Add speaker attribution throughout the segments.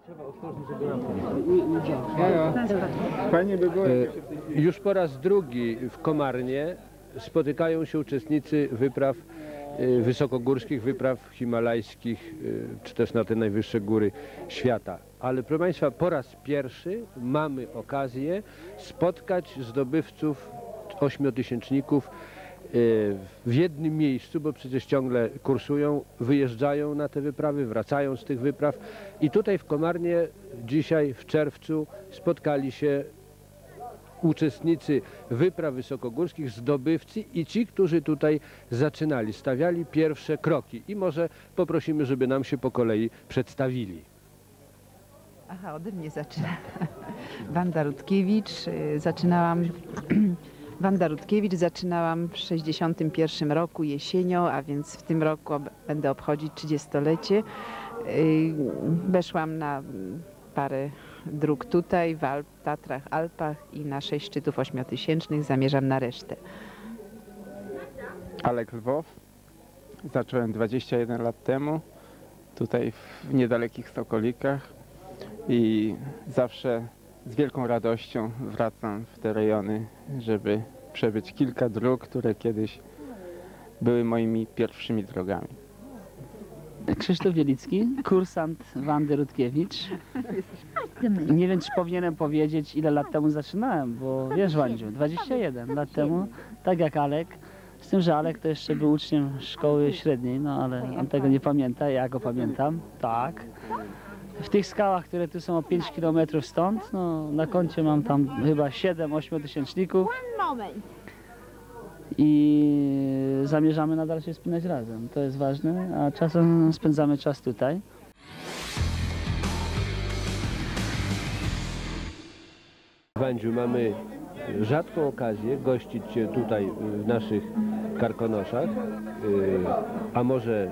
Speaker 1: Trzeba otworzyć, żeby Fajnie by było. Już po raz drugi w Komarnie spotykają się uczestnicy wypraw wysokogórskich, wypraw himalajskich, czy też na te najwyższe góry świata. Ale proszę Państwa, po raz pierwszy mamy okazję spotkać zdobywców ośmiotysięczników w jednym miejscu, bo przecież ciągle kursują, wyjeżdżają na te wyprawy, wracają z tych wypraw i tutaj w Komarnie dzisiaj w czerwcu spotkali się uczestnicy wypraw wysokogórskich, zdobywcy i ci, którzy tutaj zaczynali, stawiali pierwsze kroki i może poprosimy, żeby nam się po kolei przedstawili.
Speaker 2: Aha, ode mnie zaczyna. Wanda Rutkiewicz, Wanda Rutkiewicz, zaczynałam w 1961 roku jesienią, a więc w tym roku będę obchodzić 30-lecie. Weszłam na parę dróg tutaj, w Tatrach, Alpach i na 6 szczytów ośmiotysięcznych, zamierzam na resztę.
Speaker 3: Alek Lwow. Zacząłem 21 lat temu, tutaj w niedalekich Sokolikach i zawsze z wielką radością wracam w te rejony, żeby przebyć kilka dróg, które kiedyś były moimi pierwszymi drogami.
Speaker 4: Krzysztof Wielicki, kursant Wandy Rutkiewicz. Nie wiem, czy powinienem powiedzieć, ile lat temu zaczynałem, bo wiesz, Wandziu, 21 lat temu, tak jak Alek. Z tym, że Alek to jeszcze był uczniem szkoły średniej, no ale on tego nie pamięta, ja go pamiętam, tak. W tych skałach, które tu są o 5 km stąd, no na koncie mam tam chyba 7 ośmiotysięczników. I zamierzamy nadal się wspinać razem. To jest ważne, a czasem spędzamy czas tutaj.
Speaker 1: Wandziu, mamy rzadką okazję gościć Cię tutaj w naszych Karkonoszach, a może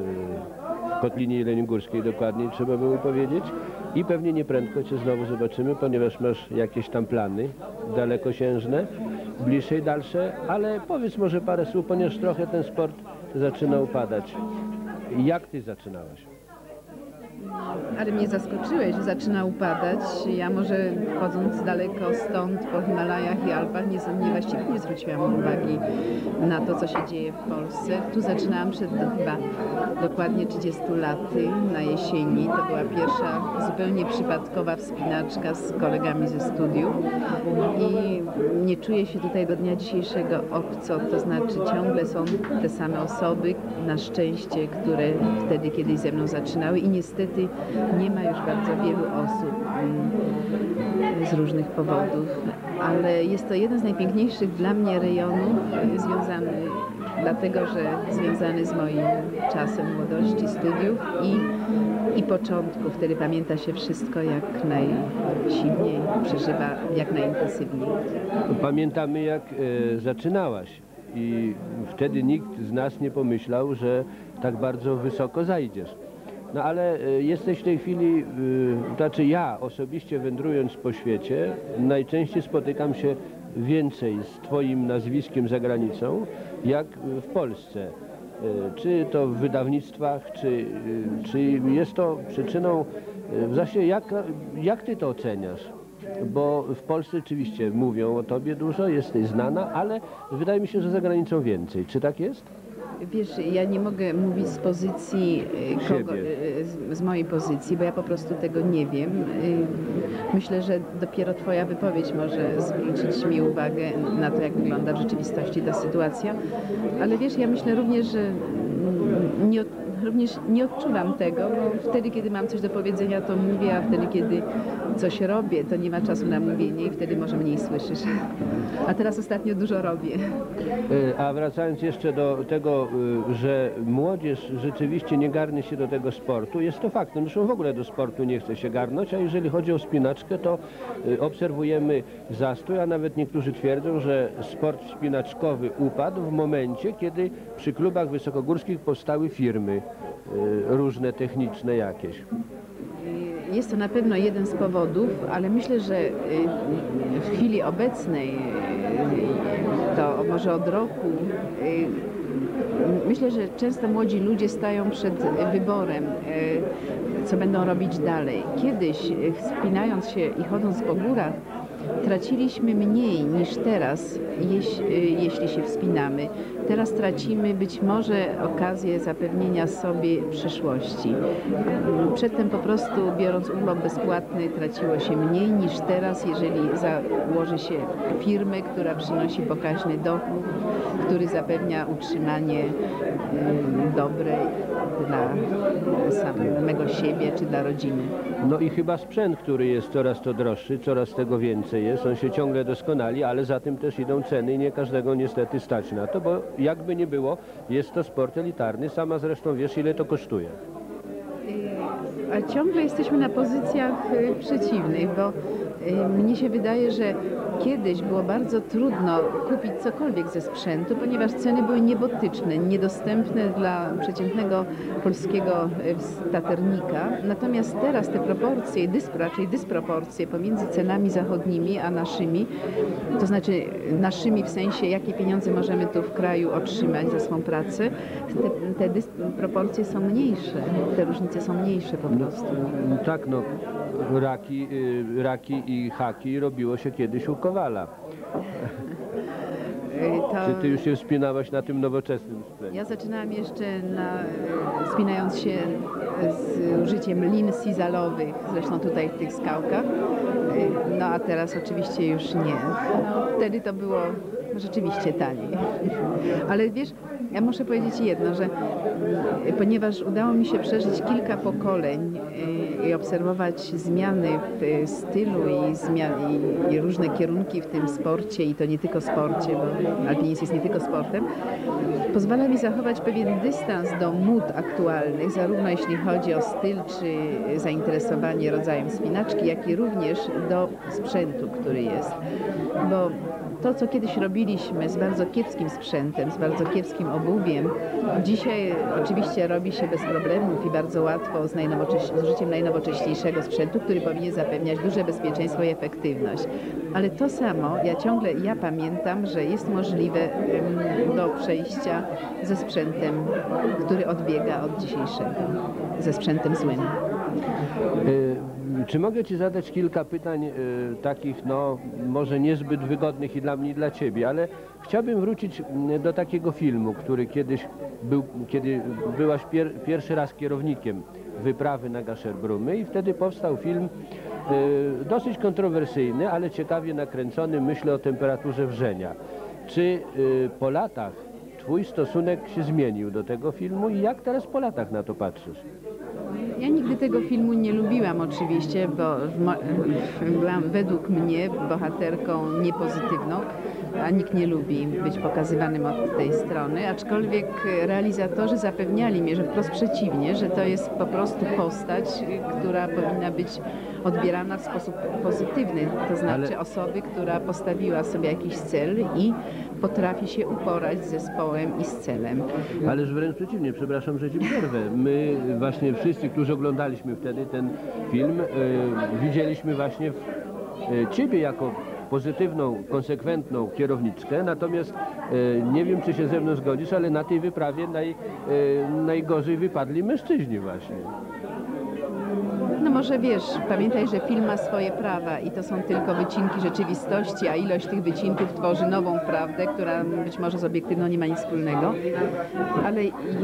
Speaker 1: w Kotlinie Jeleniogórskiej dokładniej trzeba było powiedzieć i pewnie nieprędko Cię znowu zobaczymy, ponieważ masz jakieś tam plany dalekosiężne, bliższe i dalsze, ale powiedz może parę słów, ponieważ trochę ten sport zaczyna upadać. Jak Ty zaczynałaś?
Speaker 2: Ale mnie zaskoczyłeś, że zaczyna upadać. Ja może chodząc daleko stąd po Himalajach i Alpach właściwie nie zwróciłam uwagi na to, co się dzieje w Polsce. Tu zaczynałam przed chyba dokładnie 30 laty na jesieni. To była pierwsza zupełnie przypadkowa wspinaczka z kolegami ze studiów i nie czuję się tutaj do dnia dzisiejszego obco, to znaczy ciągle są te same osoby, na szczęście, które wtedy kiedyś ze mną zaczynały i niestety nie ma już bardzo wielu osób z różnych powodów, ale jest to jeden z najpiękniejszych dla mnie rejonów, dlatego że związany z moim czasem młodości, studiów i początku. Wtedy pamięta się wszystko jak najsilniej, przeżywa jak najintensywniej.
Speaker 1: Pamiętamy, jak zaczynałaś i wtedy nikt z nas nie pomyślał, że tak bardzo wysoko zajdziesz. No ale jesteś w tej chwili, znaczy ja osobiście wędrując po świecie, najczęściej spotykam się więcej z Twoim nazwiskiem za granicą, jak w Polsce. Czy to w wydawnictwach, czy jest to przyczyną, właśnie jak Ty to oceniasz? Bo w Polsce oczywiście mówią o Tobie dużo, jesteś znana, ale wydaje mi się, że za granicą więcej. Czy tak jest?
Speaker 2: Wiesz, ja nie mogę mówić z pozycji, z mojej pozycji, bo ja po prostu tego nie wiem. Myślę, że dopiero Twoja wypowiedź może zwrócić mi uwagę na to, jak wygląda w rzeczywistości ta sytuacja. Ale wiesz, ja myślę również, że nie odczuwam tego, bo wtedy, kiedy mam coś do powiedzenia, to mówię, a wtedy, kiedy coś robię, to nie ma czasu na mówienie i wtedy może mniej słyszysz. A teraz ostatnio dużo robię.
Speaker 1: A wracając jeszcze do tego, że młodzież rzeczywiście nie garnie się do tego sportu, jest to fakt. Zresztą w ogóle do sportu nie chce się garnąć, a jeżeli chodzi o wspinaczkę, to obserwujemy zastój, a nawet niektórzy twierdzą, że sport wspinaczkowy upadł w momencie, kiedy przy klubach wysokogórskich powstały firmy różne techniczne jakieś.
Speaker 2: Jest to na pewno jeden z powodów, ale myślę, że w chwili obecnej, to może od roku, myślę, że często młodzi ludzie stają przed wyborem, co będą robić dalej. Kiedyś, wspinając się i chodząc po górach, traciliśmy mniej niż teraz, jeśli się wspinamy. Teraz tracimy być może okazję zapewnienia sobie przyszłości. Przedtem po prostu, biorąc urlop bezpłatny, traciło się mniej niż teraz, jeżeli założy się firmę, która przynosi pokaźny dochód, który zapewnia utrzymanie dobre dla samego siebie czy dla rodziny.
Speaker 1: No i chyba sprzęt, który jest coraz to droższy, coraz tego więcej jest, on się ciągle doskonali, ale za tym też idą ceny i nie każdego niestety stać na to, bo jakby nie było, jest to sport elitarny, sama zresztą wiesz, ile to kosztuje.
Speaker 2: A ciągle jesteśmy na pozycjach przeciwnych, bo mnie się wydaje, że kiedyś było bardzo trudno kupić cokolwiek ze sprzętu, ponieważ ceny były niebotyczne, niedostępne dla przeciętnego polskiego staternika. Natomiast teraz te proporcje, raczej dysproporcje pomiędzy cenami zachodnimi a naszymi, to znaczy naszymi w sensie, jakie pieniądze możemy tu w kraju otrzymać za swą pracę, te dysproporcje są mniejsze, te różnice są mniejsze po prostu.
Speaker 1: Tak, no raki i haki robiło się kiedyś u Kowala. Czy ty już się wspinałaś na tym nowoczesnym sprzęcie?
Speaker 2: Ja zaczynałam jeszcze wspinając się z użyciem lin sizalowych, zresztą tutaj w tych skałkach, no a teraz oczywiście już nie. Wtedy to było rzeczywiście taniej. Ale wiesz, ja muszę powiedzieć jedno, że ponieważ udało mi się przeżyć kilka pokoleń i obserwować zmiany w stylu i różne kierunki w tym sporcie, i to nie tylko sporcie, bo alpinizm jest nie tylko sportem, pozwala mi zachować pewien dystans do mód aktualnych, zarówno jeśli chodzi o styl czy zainteresowanie rodzajem wspinaczki, jak i również do sprzętu, który jest. Bo to, co kiedyś robiliśmy z bardzo kiepskim sprzętem, z bardzo kiepskim obuwiem, dzisiaj oczywiście robi się bez problemów i bardzo łatwo z użyciem najnowocześniejszego sprzętu, który powinien zapewniać duże bezpieczeństwo i efektywność. Ale to samo, ja pamiętam, że jest możliwe do przejścia ze sprzętem, który odbiega od dzisiejszego, ze sprzętem złym.
Speaker 1: Czy mogę Ci zadać kilka pytań takich, no może niezbyt wygodnych i dla mnie, i dla Ciebie, ale chciałbym wrócić do takiego filmu, który kiedyś był, kiedy byłaś pierwszy raz kierownikiem wyprawy na Gaszerbrumy, i wtedy powstał film dosyć kontrowersyjny, ale ciekawie nakręcony, myślę o temperaturze wrzenia. Czy po latach Twój stosunek się zmienił do tego filmu i jak teraz po latach na to patrzysz?
Speaker 2: Ja nigdy tego filmu nie lubiłam oczywiście, bo byłam według mnie bohaterką niepozytywną, a nikt nie lubi być pokazywanym od tej strony, aczkolwiek realizatorzy zapewniali mnie, że wprost przeciwnie, że to jest po prostu postać, która powinna być odbierana w sposób pozytywny, to znaczy osoby, która postawiła sobie jakiś cel i potrafi się uporać z zespołem i z celem.
Speaker 1: Ależ wręcz przeciwnie, przepraszam, że Ci przerwę. My właśnie wszyscy, którzy oglądaliśmy wtedy ten film, widzieliśmy właśnie Ciebie jako pozytywną, konsekwentną kierowniczkę, natomiast nie wiem, czy się ze mną zgodzisz, ale na tej wyprawie najgorzej wypadli mężczyźni właśnie.
Speaker 2: No może wiesz, pamiętaj, że film ma swoje prawa i to są tylko wycinki rzeczywistości, a ilość tych wycinków tworzy nową prawdę, która być może z obiektywną nie ma nic wspólnego. Ale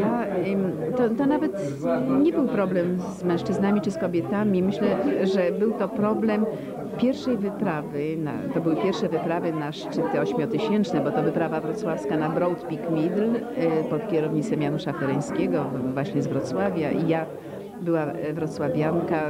Speaker 2: to nawet nie był problem z mężczyznami czy z kobietami. Myślę, że był to problem pierwszej wyprawy, to były pierwsze wyprawy na szczyty ośmiotysięczne, bo to wyprawa wrocławska na Broad Peak Middle pod kierownictwem Janusza Fereńskiego, właśnie z Wrocławia, i ja była wrocławianka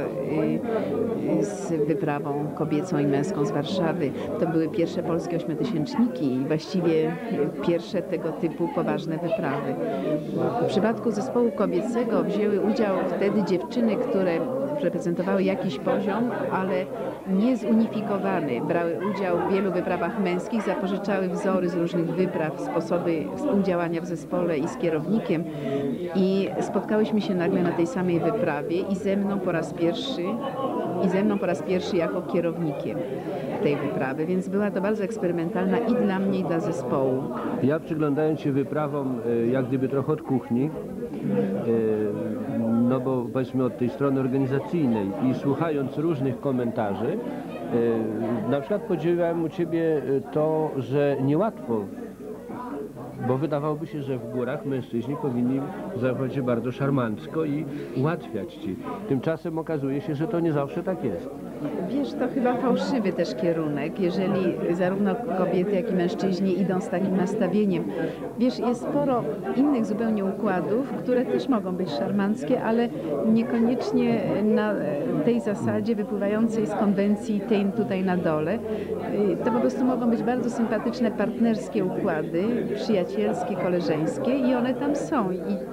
Speaker 2: z wyprawą kobiecą i męską z Warszawy. To były pierwsze polskie ośmiotysięczniki i właściwie pierwsze tego typu poważne wyprawy. W przypadku zespołu kobiecego wzięły udział wtedy dziewczyny, które wypraw reprezentowały jakiś poziom, ale nie zunifikowany. Brały udział w wielu wyprawach męskich, zapożyczały wzory z różnych wypraw, sposoby współdziałania w zespole i z kierownikiem i spotkałyśmy się nagle na tej samej wyprawie i ze mną po raz pierwszy jako kierownikiem tej wyprawy, więc była to bardzo eksperymentalna i dla mnie, i dla zespołu.
Speaker 1: Ja przyglądając się wyprawom jak gdyby trochę od kuchni, no bo powiedzmy od tej strony organizacyjnej i słuchając różnych komentarzy, na przykład podziwiałem u Ciebie to, że niełatwo, bo wydawałoby się, że w górach mężczyźni powinni zachować się bardzo szarmancko i ułatwiać Ci. Tymczasem okazuje się, że to nie zawsze tak jest.
Speaker 2: Wiesz, to chyba fałszywy też kierunek, jeżeli zarówno kobiety, jak i mężczyźni idą z takim nastawieniem. Wiesz, jest sporo innych zupełnie układów, które też mogą być szarmanckie, ale niekoniecznie na tej zasadzie wypływającej z konwencji tej tutaj na dole. To po prostu mogą być bardzo sympatyczne partnerskie układy, przyjacielskie, koleżeńskie i one tam są.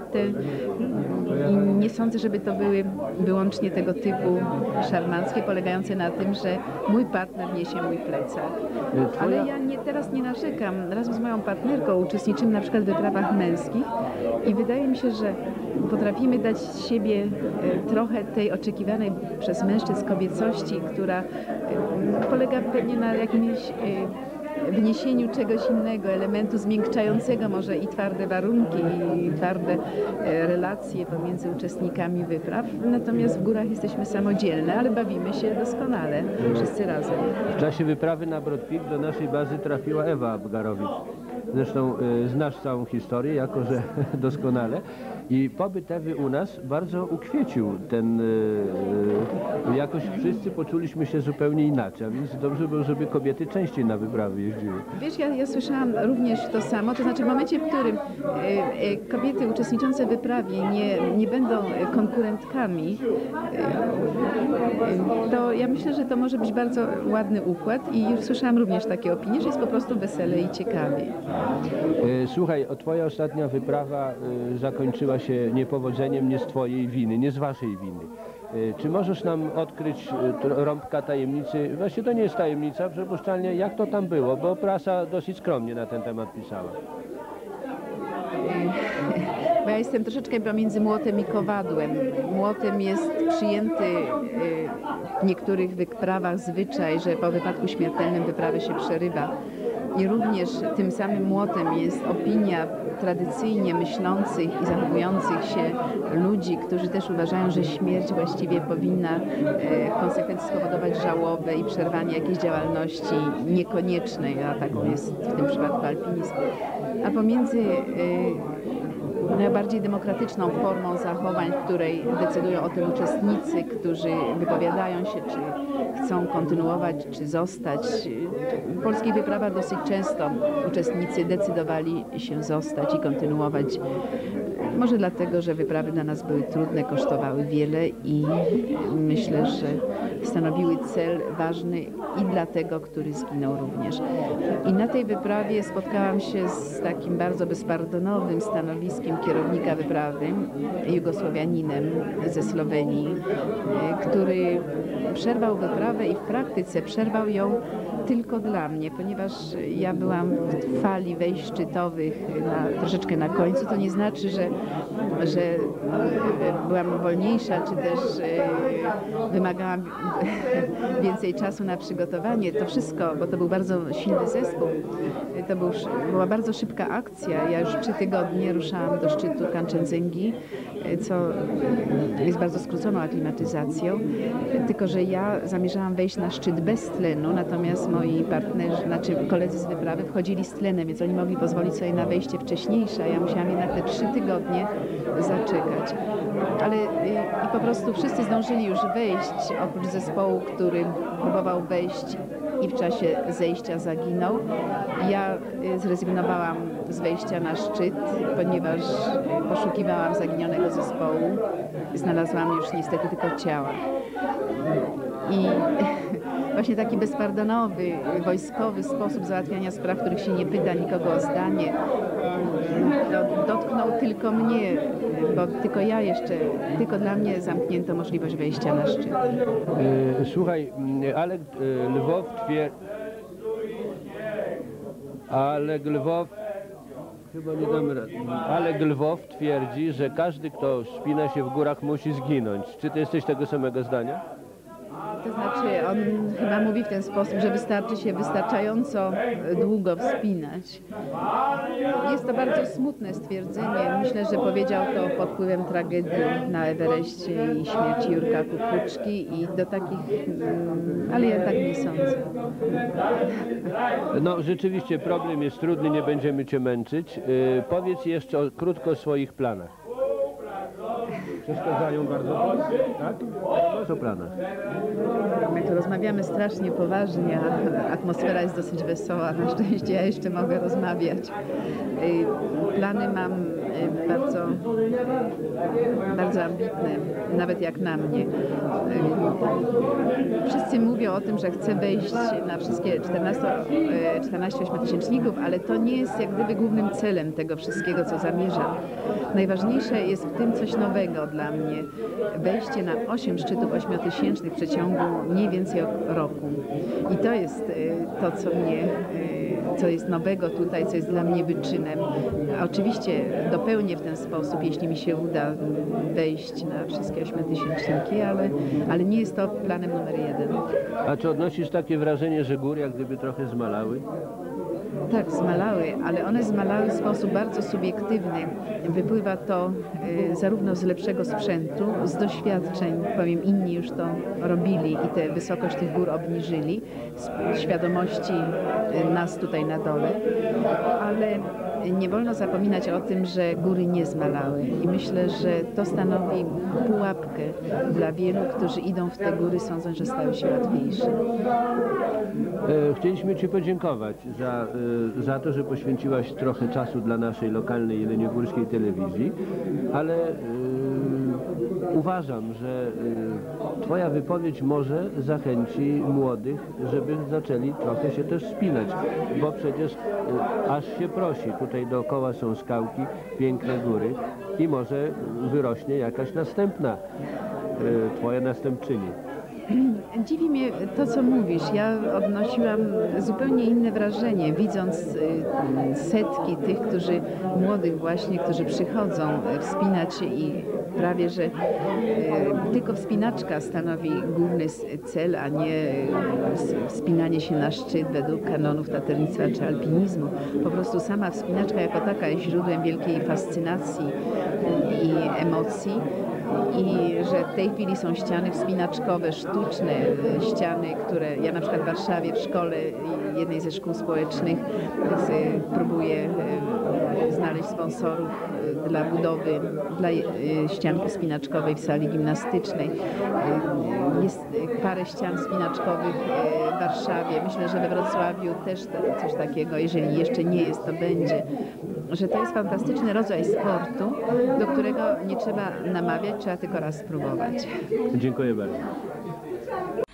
Speaker 2: I nie sądzę, żeby to były wyłącznie tego typu szarmanckie, polegające na tym, że mój partner niesie mój plecak. Ale ja teraz nie narzekam. Razem z moją partnerką uczestniczymy na przykład w wyprawach męskich i wydaje mi się, że potrafimy dać z siebie trochę tej oczekiwanej przez mężczyzn kobiecości, która polega pewnie na jakimś wniesieniu czegoś innego, elementu zmiękczającego może i twarde warunki, i twarde relacje pomiędzy uczestnikami wypraw. Natomiast w górach jesteśmy samodzielne, ale bawimy się doskonale, wszyscy razem.
Speaker 1: W czasie wyprawy na Broad Peak do naszej bazy trafiła Ewa Abgarowicz. Zresztą znasz całą historię, jako że doskonale. I pobyt Ewy u nas bardzo ukwiecił ten... jakoś wszyscy poczuliśmy się zupełnie inaczej, a więc dobrze było, żeby kobiety częściej na wyprawy jeździły.
Speaker 2: Wiesz, ja słyszałam również to samo, to znaczy w momencie, w którym kobiety uczestniczące w wyprawie nie będą konkurentkami, to ja myślę, że to może być bardzo ładny układ i już słyszałam również takie opinie, że jest po prostu wesele i ciekawie.
Speaker 1: Słuchaj, twoja ostatnia wyprawa zakończyła się niepowodzeniem nie z twojej winy, nie z waszej winy. Czy możesz nam odkryć rąbka tajemnicy? Właściwie to nie jest tajemnica, przypuszczalnie jak to tam było, bo prasa dosyć skromnie na ten temat pisała.
Speaker 2: Bo ja jestem troszeczkę pomiędzy młotem i kowadłem. Młotem jest przyjęty w niektórych wyprawach zwyczaj, że po wypadku śmiertelnym wyprawę się przerywa. I również tym samym młotem jest opinia tradycyjnie myślących i zachowujących się ludzi, którzy też uważają, że śmierć właściwie powinna w konsekwencji spowodować żałobę i przerwanie jakiejś działalności niekoniecznej, a taką jest w tym przypadku alpinizm. A pomiędzy najbardziej demokratyczną formą zachowań, w której decydują o tym uczestnicy, którzy wypowiadają się, czy chcą kontynuować, czy zostać. W polskich wyprawach dosyć często uczestnicy decydowali się zostać i kontynuować. Może dlatego, że wyprawy dla nas były trudne, kosztowały wiele i myślę, że stanowiły cel ważny i dla tego, który zginął również. I na tej wyprawie spotkałam się z takim bardzo bezpardonowym stanowiskiem kierownika wyprawy, Jugosłowianinem ze Słowenii, który przerwał wyprawę i w praktyce przerwał ją tylko dla mnie, ponieważ ja byłam w fali wejść szczytowych troszeczkę na końcu. To nie znaczy, że byłam wolniejsza, czy też wymagałam więcej czasu na przygotowanie. To wszystko, bo to był bardzo silny zespół. Była bardzo szybka akcja. Ja już 3 tygodnie ruszałam do szczytu Kanczenjungi, co jest bardzo skróconą aklimatyzacją. Tylko że ja zamierzałam wejść na szczyt bez tlenu, natomiast moi partnerzy, znaczy koledzy z wyprawy wchodzili z tlenem, więc oni mogli pozwolić sobie na wejście wcześniejsze, a ja musiałam jednak te 3 tygodnie zaczekać. Ale i po prostu wszyscy zdążyli już wejść, oprócz zespołu, który próbował wejść i w czasie zejścia zaginął. Ja zrezygnowałam z wejścia na szczyt, ponieważ poszukiwałam zaginionego zespołu. Znalazłam już niestety tylko ciała. I właśnie taki bezpardonowy, wojskowy sposób załatwiania spraw, których się nie pyta nikogo o zdanie, dotknął tylko mnie, bo tylko dla mnie zamknięto możliwość wejścia na szczyt.
Speaker 1: Słuchaj, ale Lwow twierdzi, że każdy, kto wspina się w górach, musi zginąć. Czy ty jesteś tego samego zdania?
Speaker 2: To znaczy, on chyba mówi w ten sposób, że wystarczy się wystarczająco długo wspinać. Jest to bardzo smutne stwierdzenie. Myślę, że powiedział to pod wpływem tragedii na Ewereście i śmierci Jurka Kukuczki i do takich, ale ja tak nie sądzę.
Speaker 1: No rzeczywiście problem jest trudny, nie będziemy cię męczyć. Powiedz jeszcze krótko o swoich planach. Przeszkadzają bardzo, tak? O planach.
Speaker 2: My tu rozmawiamy strasznie poważnie, a atmosfera jest dosyć wesoła. Na szczęście ja jeszcze mogę rozmawiać. Plany mam bardzo, bardzo ambitne, nawet jak na mnie. Wszyscy mówią o tym, że chcę wejść na wszystkie 14 ośmiotysięczników, ale to nie jest jak gdyby głównym celem tego wszystkiego, co zamierzam. Najważniejsze jest w tym coś nowego dla mnie. Wejście na 8 szczytów ośmiotysięcznych w przeciągu mniej więcej roku. I to jest to, co jest nowego tutaj, co jest dla mnie wyczynem. Oczywiście dopełnię w ten sposób, jeśli mi się uda wejść na wszystkie ośmiotysięczniki, ale nie jest to planem numer 1.
Speaker 1: A czy odnosisz takie wrażenie, że góry jak gdyby trochę zmalały?
Speaker 2: Tak, zmalały, ale one zmalały w sposób bardzo subiektywny. Wypływa to zarówno z lepszego sprzętu, z doświadczeń, powiem, inni już to robili i tę wysokość tych gór obniżyli, z świadomości nas tutaj na dole, ale nie wolno zapominać o tym, że góry nie zmalały i myślę, że to stanowi pułapkę dla wielu, którzy idą w te góry, sądząc, że stały się łatwiejsze.
Speaker 1: Chcieliśmy ci podziękować za to, że poświęciłaś trochę czasu dla naszej lokalnej jeleniogórskiej telewizji, ale uważam, że twoja wypowiedź może zachęci młodych, żeby zaczęli trochę się też wspinać, bo przecież aż się prosi. Tutaj dookoła są skałki, piękne góry i może wyrośnie jakaś następna twoja następczyni.
Speaker 2: Dziwi mnie to, co mówisz. Ja odnosiłam zupełnie inne wrażenie, widząc setki tych, młodych właśnie, którzy przychodzą wspinać się i prawie, że tylko wspinaczka stanowi główny cel, a nie wspinanie się na szczyt według kanonów taternictwa czy alpinizmu. Po prostu sama wspinaczka jako taka jest źródłem wielkiej fascynacji i emocji. I że w tej chwili są ściany wspinaczkowe, sztuczne ściany, które ja na przykład w Warszawie w szkole, jednej ze szkół społecznych, próbuję znaleźć sponsorów dla budowy ścianki wspinaczkowej w sali gimnastycznej. Jest parę ścian wspinaczkowych w Warszawie. Myślę, że we Wrocławiu też coś takiego, jeżeli jeszcze nie jest, to będzie. Że to jest fantastyczny rodzaj sportu, do którego nie trzeba namawiać, trzeba tylko raz spróbować.
Speaker 1: Dziękuję bardzo.